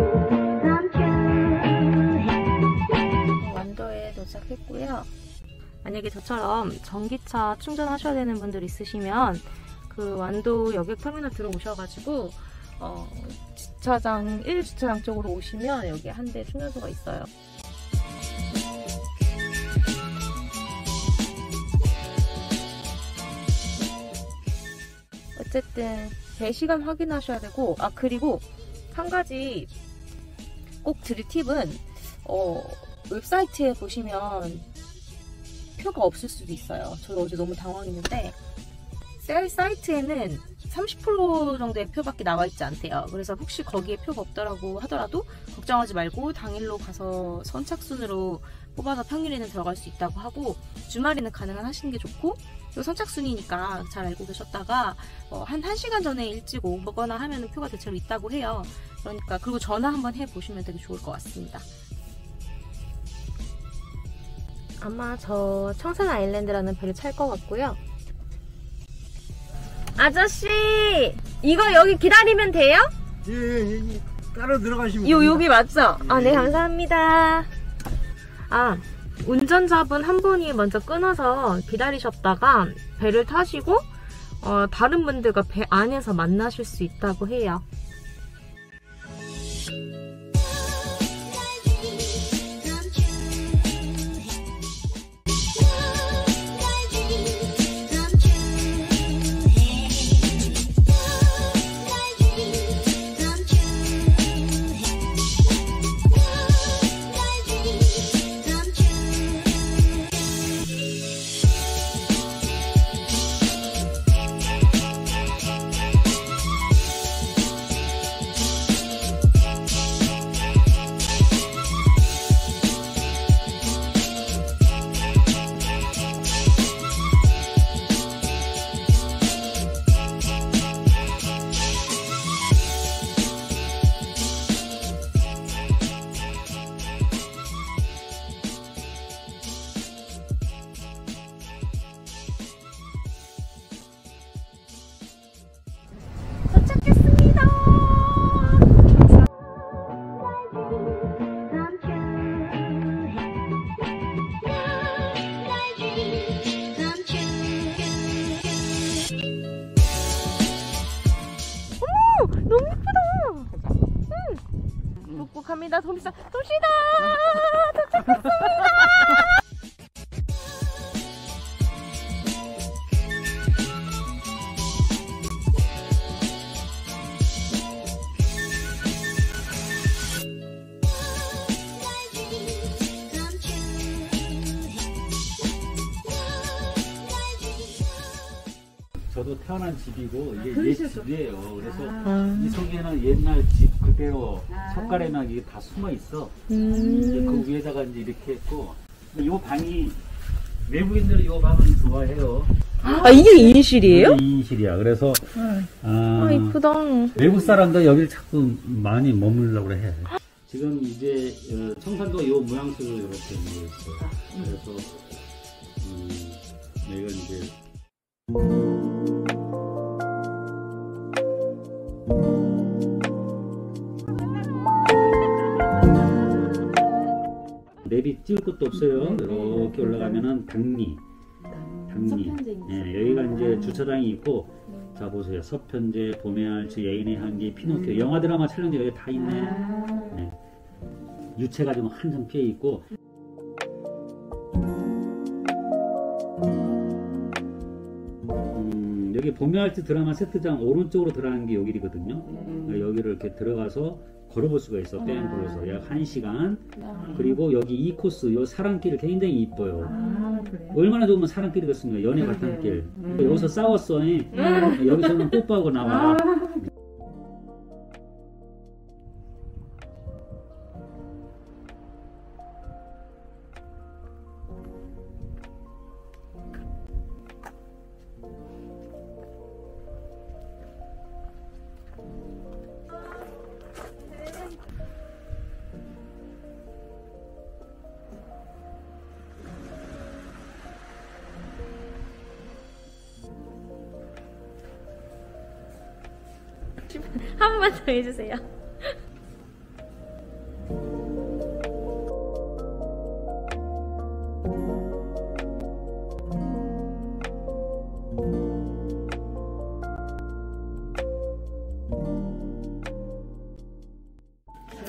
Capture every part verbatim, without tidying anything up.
완도에 도착했고요. 만약에 저처럼 전기차 충전하셔야 되는 분들 있으시면 그 완도 여객터미널 들어오셔가지고 어, 주차장 일 주차장 쪽으로 오시면 여기 한 대 충전소가 있어요. 어쨌든 배시간 확인하셔야 되고, 아 그리고 한 가지 꼭 드릴 팁은 어, 웹사이트에 보시면 표가 없을 수도 있어요. 저도 어제 너무 당황했는데 셀 사이트에는 삼십 퍼센트 정도의 표밖에 나와 있지 않대요. 그래서 혹시 거기에 표가 없더라고 하더라도 걱정하지 말고 당일로 가서 선착순으로 뽑아서 평일에는 들어갈 수 있다고 하고, 주말에는 가능한 하시는 게 좋고, 또 선착순이니까 잘 알고 계셨다가 어, 한 1시간 전에 일찍 오거나 하면 표가 대체로 있다고 해요. 그러니까 그리고 전화 한번 해보시면 되게 좋을 것 같습니다. 아마 저 청산 아일랜드라는 배를 탈 것 같고요. 아저씨, 이거 여기 기다리면 돼요? 예, 예, 예. 따로 들어가시면 요, 됩니다. 여기 맞죠? 예. 아, 네, 감사합니다. 아, 운전자분 한 분이 먼저 끊어서 기다리셨다가 배를 타시고 어, 다른 분들과 배 안에서 만나실 수 있다고 해요. 너무 예쁘다. 응. 먹고 갑니다. 돔시다. 돔시다. 도착했습니다. 저도 태어난 집이고 이게 옛 집이에요. 그래서 아. 이 속에는 옛날 집 그대로 석가래나 이게 다 숨어 있어. 음. 이제 그 위에다가 이제 이렇게 했고, 이 방이 외국인들이 이 방을 좋아해요. 아, 이게 이인실이에요? 이인실이야. 그래서 아, 이쁘다. 외국 사람들 여기를 자꾸 많이 머물려고 해. 지금 이제 청산도 이 모양새로 이렇게 되어 있어요. 그래서 음, 내가 이제 내비 띄울 것도 없어요. 이렇게 올라가면은 당리, 당리. 예, 여기가 이제 주차장이 있고, 자 보세요. 서편제, 봄의 알츠, 예인의 향기, 피노키오. 영화 드라마 촬영지 여기 다 있네. 네. 유채가 좀 한참 피어 있고. 음, 여기 봄의 알츠 드라마 세트장 오른쪽으로 들어가는 게 여기거든요. 음. 여기를 이렇게 들어가서 걸어볼 수가 있어. 뺑 걸어서 약 한 시간. 그리고 여기 이 코스 요 사랑길 굉장히 이뻐요. 아, 얼마나 좋으면 사랑길이겠습니까? 연애 바탕길. 음. 여기서 싸웠어. 음. 여기서는 뽀뽀하고 나와. 한 번만 더 해주세요.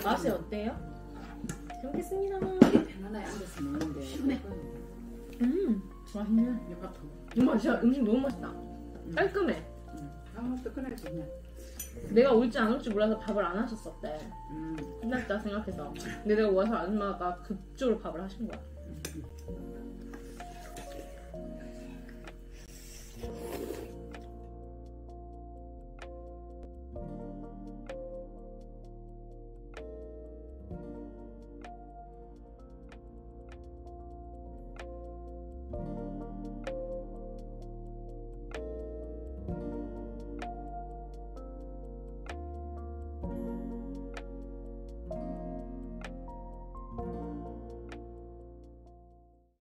맛이 어때요? 잘 먹겠습니다. 편안하게 앉아서 먹는데 시원해. 음, 맛있네. 약간 더. 너무 맛있어. 음식 너무 맛있다. 깔끔해. 아, 뜨끈하게 좋네. 내가 올지 안 올지 몰라서 밥을 안 하셨었대. 음. 끝났다 생각해서. 근데 내가 와서 아줌마가 그쪽으로 밥을 하신 거야.